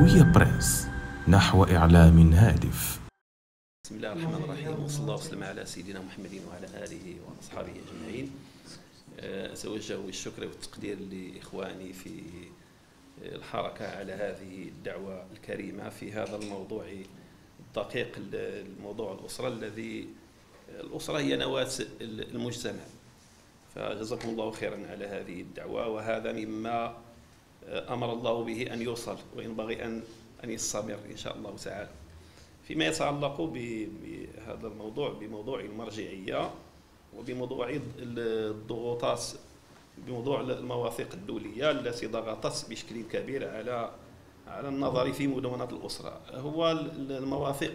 هوية بريس نحو إعلام هادف. بسم الله الرحمن الرحيم، وصلى الله وسلم على سيدنا محمد وعلى آله وأصحابه أجمعين. أتوجه بالشكر والتقدير لإخواني في الحركة على هذه الدعوة الكريمة في هذا الموضوع الدقيق، الموضوع الأسرة هي نواة المجتمع، فجزاكم الله خيرا على هذه الدعوة. وهذا مما أمر الله به أن يوصل، وينبغي أن يستمر إن شاء الله تعالى. فيما يتعلق بهذا الموضوع، بموضوع المرجعية وبموضوع الضغوطات، بموضوع المواثيق الدولية التي ضغطت بشكل كبير على النظر في مدونة الأسرة. هو المواثيق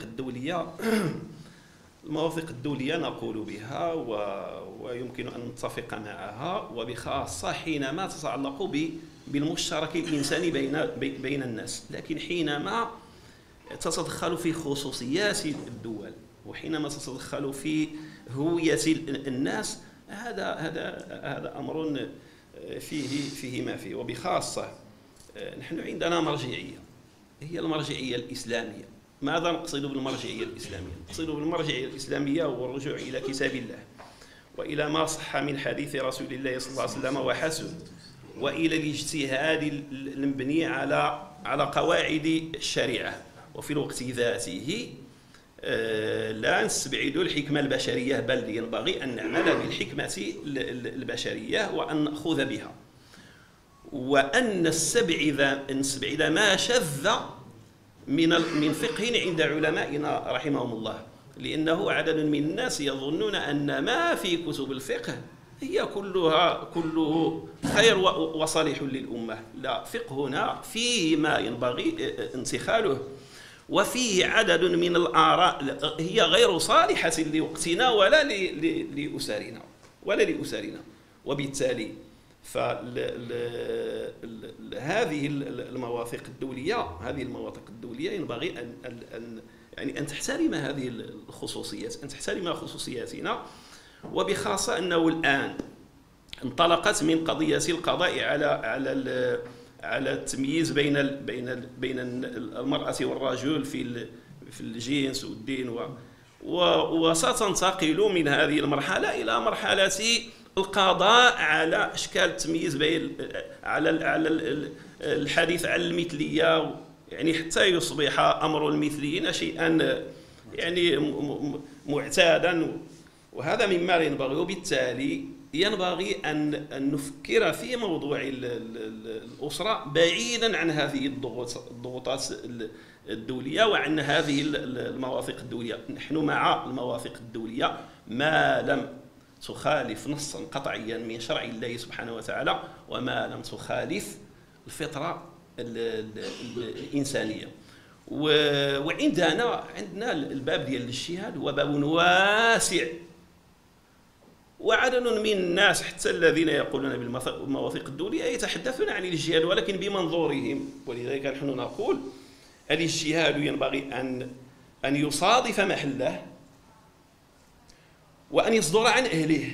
الدولية نقول بها ويمكن أن نتفق معها، وبخاصة حينما تتعلق بالمشترك الإنساني بين الناس، لكن حينما تتدخل في خصوصيات الدول وحينما تتدخل في هوية الناس، هذا أمر فيه ما فيه. وبخاصة نحن عندنا مرجعية، هي المرجعية الإسلامية. ماذا نقصد بالمرجعية الإسلامية؟ نقصد بالمرجعية الإسلامية هو الرجوع إلى كتاب الله، وإلى ما صح من حديث رسول الله صلى الله عليه وسلم وحسن، وإلى الاجتهاد المبني على قواعد الشريعة. وفي الوقت ذاته لا نستبعد الحكمة البشرية، بل ينبغي أن نعمل بالحكمة البشرية وأن نأخذ بها، وأن نستبعد ما شذ من فقه عند علمائنا رحمهم الله، لأنه عدد من الناس يظنون أن ما في كتب الفقه هي كله خير وصالح للأمة. لا، فقهنا فيه ما ينبغي انتخاله، وفيه عدد من الآراء هي غير صالحة لوقتنا ولا لأسرنا. وبالتالي هذه المواثيق الدولية ينبغي أن تحترم هذه الخصوصيات، أن تحترم خصوصياتنا. وبخاصة أنه الآن انطلقت من قضية القضاء على التمييز بين المرأة والرجل في الجنس والدين، وستنتقل من هذه المرحلة إلى مرحلة القضاء على أشكال التمييز على الحديث عن المثلية، يعني حتى يصبح أمر المثليين شيئا يعني معتادا، وهذا مما ينبغي. وبالتالي ينبغي أن نفكر في موضوع الأسرة بعيدا عن هذه الضغوطات الدولية وعن هذه المواثيق الدولية. نحن مع المواثيق الدولية ما لم تخالف نصا قطعيا من شرع الله سبحانه وتعالى، وما لم تخالف الفطرة الإنسانية. وعندنا الباب ديال الاجتهاد هو باب واسع، وعدد من الناس حتى الذين يقولون بالمواثيق الدولية يتحدثون عن الاجتهاد ولكن بمنظورهم. ولذلك نحن نقول الاجتهاد ينبغي أن يصادف محله وأن يصدر عن أهله.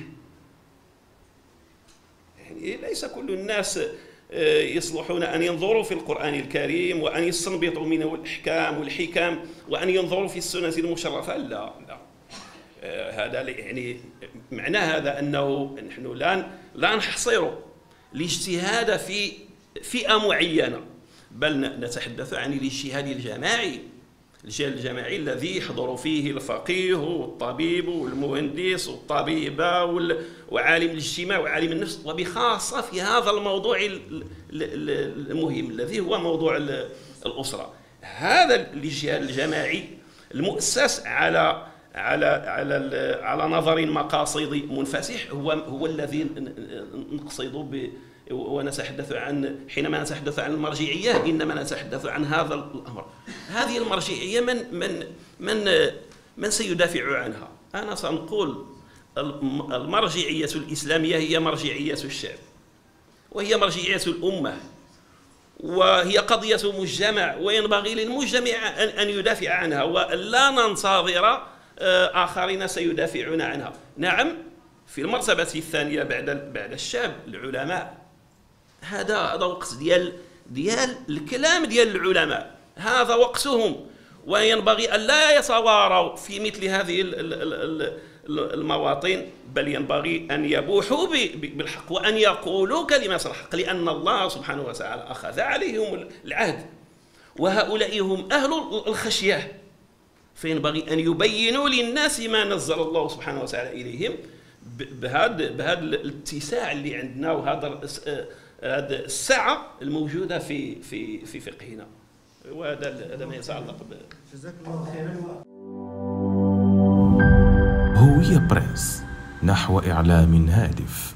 يعني ليس كل الناس يصلحون أن ينظروا في القرآن الكريم وأن يستنبطوا منه الأحكام والحكم وأن ينظروا في السنة المشرفة. لا، هذا يعني معنى هذا أنه نحن لا نحصر الاجتهاد في فئة معينة، بل نتحدث عن الاجتهاد الجماعي الذي يحضر فيه الفقيه والطبيب والمهندس والطبيبة وعالم الاجتماع وعالم النفس، وبخاصة في هذا الموضوع المهم الذي هو موضوع الأسرة. هذا الاجتهاد الجماعي المؤسس على نظر مقاصدي منفتح هو الذي نقصد ونتحدث حينما نتحدث عن المرجعية، إنما نتحدث عن هذا الأمر. هذه المرجعية من سيدافع عنها؟ أنا سنقول المرجعية الإسلامية هي مرجعية الشعب، وهي مرجعية الأمة، وهي قضية مجتمع، وينبغي للمجتمع أن يدافع عنها ولا ننتظر آخرين سيدافعون عنها. نعم، في المرتبة الثانية بعد الشعب العلماء. هذا وقت ديال الكلام ديال العلماء، هذا وقتهم، وينبغي أن لا يتواروا في مثل هذه المواطن، بل ينبغي أن يبوحوا بالحق وأن يقولوا كلمة الحق، لأن الله سبحانه وتعالى أخذ عليهم العهد، وهؤلاء هم أهل الخشية، فينبغي أن يبينوا للناس ما نزل الله سبحانه وتعالى إليهم بهذا الاتساع اللي عندنا، وهذا السعة الموجودة في فقهنا. وهذا ما يتعلق جزاك الله خيرا. هوية بريس، نحو إعلام هادف.